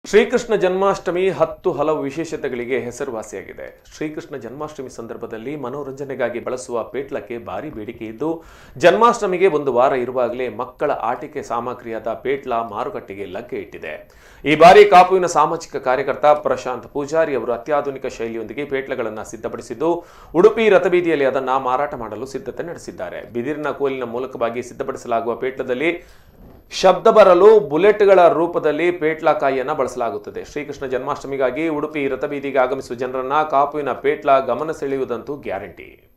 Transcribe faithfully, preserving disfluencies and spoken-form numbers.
ಶ್ರೀಕೃಷ್ಣ ಜನ್ಮಾಷ್ಟಮಿ ಹತ್ತು ಹಲವು ವಿಶೇಷತೆಗಳಿಗೆ ಹೆಸರುವಾಸಿಯಾಗಿದೆ. ಶ್ರೀಕೃಷ್ಣ ಜನ್ಮಾಷ್ಟಮಿ ಸಂದರ್ಭದಲ್ಲಿ ಮನೋರಂಜನೆಗಾಗಿ ಬಳಸುವ ಪೇಟ್ಲಕ್ಕೆ ಭಾರಿ ಬೇಡಿಕೆ ಇದ್ದು, ಜನ್ಮಾಷ್ಟಮಿಗೆ ಒಂದು ವಾರ ಇರುವಾಗಲೇ ಮಕ್ಕಳ ಆಟಿಕೆ ಸಾಮಗ್ರಿಯಾದ ಪೇಟ್ಲ ಮಾರುಕಟ್ಟೆಗೆ ಲಗ್ಗೆ ಇಟ್ಟಿದೆ. ಈ ಬಾರಿ ಕಾಪುವಿನ ಸಾಮಾಜಿಕ ಕಾರ್ಯಕರ್ತ ಪ್ರಶಾಂತ್ ಪೂಜಾರಿ ಅವರು ಅತ್ಯಾಧುನಿಕ ಶೈಲಿಯೊಂದಿಗೆ ಪೇಟ್ಲಗಳನ್ನು ಸಿದ್ಧಪಡಿಸಿದ್ದು, ಉಡುಪಿ ರಥಬೀದಿಯಲ್ಲಿ ಅದನ್ನು ಮಾರಾಟ ಮಾಡಲು ಸಿದ್ಧತೆ ನಡೆಸಿದ್ದಾರೆ. ಬಿದಿರಿನ ಕೋಲಿನ ಮೂಲಕವಾಗಿ ಸಿದ್ಧಪಡಿಸಲಾಗುವ ಪೇಟ್ಲದಲ್ಲಿ ಶಬ್ದ ಬರಲು ಬುಲೆಟ್ಗಳ ರೂಪದಲ್ಲಿ ಪೇಟ್ಲಕಾಯಿಯನ್ನು ಬಳಸಲಾಗುತ್ತದೆ. ಶ್ರೀಕೃಷ್ಣ ಜನ್ಮಾಷ್ಟಮಿಗಾಗಿ ಉಡುಪಿ ರಥಬೀದಿಗೆ ಆಗಮಿಸುವ ಜನರನ್ನ ಕಾಪುವಿನ ಪೇಟ್ಲ ಗಮನ ಸೆಳೆಯುವುದಂತೂ ಗ್ಯಾರಂಟಿ.